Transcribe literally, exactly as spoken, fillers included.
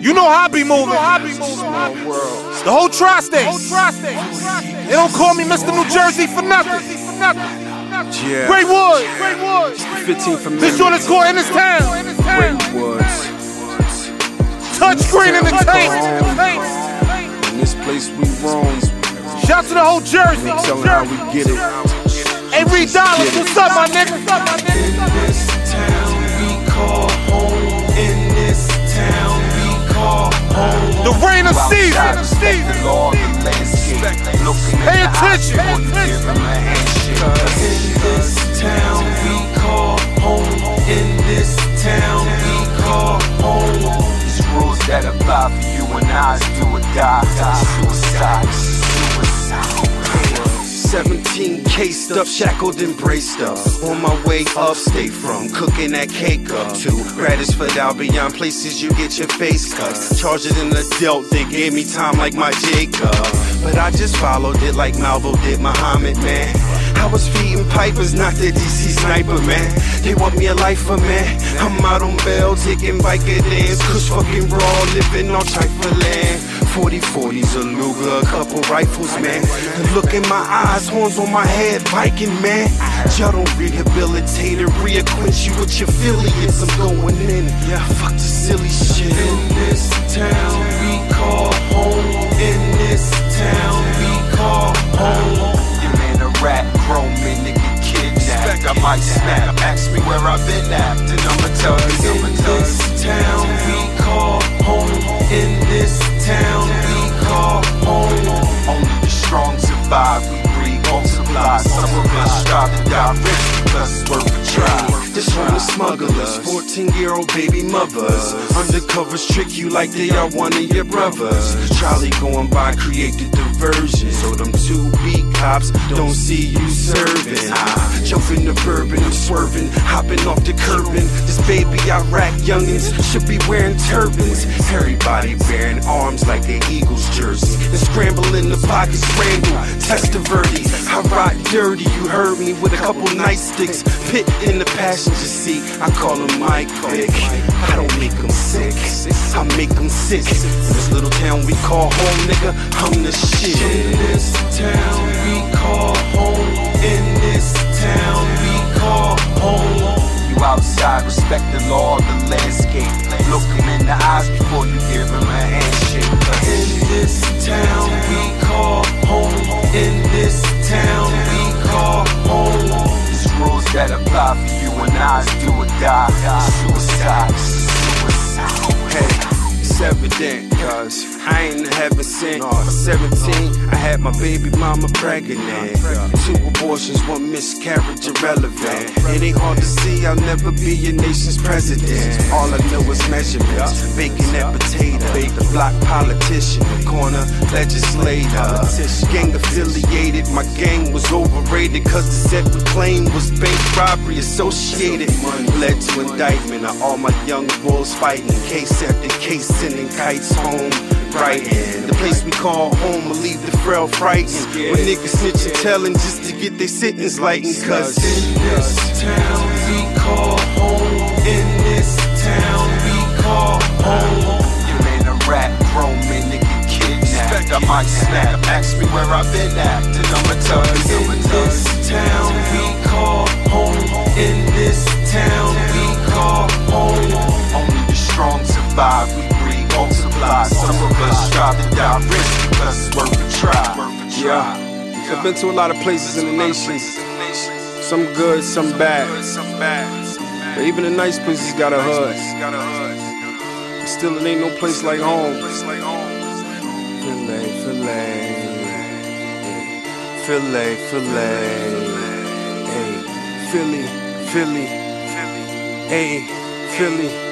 You know how I be moving. It's the whole tri-state. They don't call me Mister New Jersey for nothing. Yeah. Great Woodz. fifteen for This joint is called In This Town. Great Woodz. Touchscreen entertainment. In this place we roam. Shout to the whole Jersey. Tell them how we get it. Hey, Reed Dollars, what's up, my nigga? In this town we call home. In this town we call home. The reign of SeaZar. Pay attention. In this town we call home. In this town we call home. These rules that apply for you and I do or die. Suicide, suicide. seventeen cased up, shackled and braced up. On my way upstate from cooking that cake up to Radishford out beyond places you get your face cut. Charged it in the dealt, they gave me time like my Jacob. But I just followed it like Malvo did Muhammad, man. I was feeding pipers, not the D C sniper, man. They want me a lifer, man. I'm out on bail, taking biker dance, kush fucking raw, living on trifle land. forty forties, a Luger, a couple rifles, man. And look in my eyes, horns on my head, biking, man. Y'all don't rehabilitate and reacquaint you with your affiliates. I'm going in, yeah, fuck the silly shit. In this town we call home. In this town we call home. Your man a rat, grown men, nigga kidnapped. I might snap, ask me where I've been at, and I'ma tell you. In this town we call home. In this town we call home. Only the strong survive, we breed, multiply. Some of us strive to die rich because it's worth a try. This from the smugglers, fourteen-year-old baby mothers. Undercovers trick you like they are one of your brothers. Charlie going by, create the diversion, so them two beat cops don't see you serving. I jump in the bourbon, I'm swerving, hopping off the curbing. This baby Iraq youngins should be wearing turbans. Everybody bearing arms like an Eagles jersey. And scramble in the pockets, Randall, Testaverde. I ride dirty, you heard me, with a couple nightsticks. Pit in the passenger seat, I call him Mike Vick. I don't make him sick, I make him sick. In this little town we call home, nigga, I'm the shit. In this town we call home. In this town we call home. You outside, respect the law, the landscape. Look him in the eyes before you give him a handshake. In this town we call home. In this town we call home. These rules that apply for you and I do or die. Suicide, suicide. Hey, it's evident, cause I ain't heaven sent. At seventeen, I had my baby mama pregnant. Two abortions, one miscarriage, irrelevant. It ain't hard to see, I'll never be your nation's president. All I know is measurements, bacon and potato. The block politician, the corner legislator. Gang affiliated, my gang was overrated, cause the set we claimed was bank robbery associated. Led to indictment of all my young bulls fighting, case after case, sending kites home. Brighton, the place we call home will leave the frail frightened. When niggas snitch and tellin' just to get their sentence lightened. Cause in this town we call home. In this town we call home. Your man a rat, grown men, nigga kidnapped. I might snap, ask me where I've been at, and I'ma tell you. In this town we call home. In this town we call home. Only the strong survive, we breed, multiply. Some of us strive to die rich because it's worth a try. yeah, I've been to a lot of places in the nation. Some good, some bad. But even the nice places got a hood. But still, it ain't no place like home. Filet, filet, filet, filet. Hey, Philly, Philly, hey, Philly.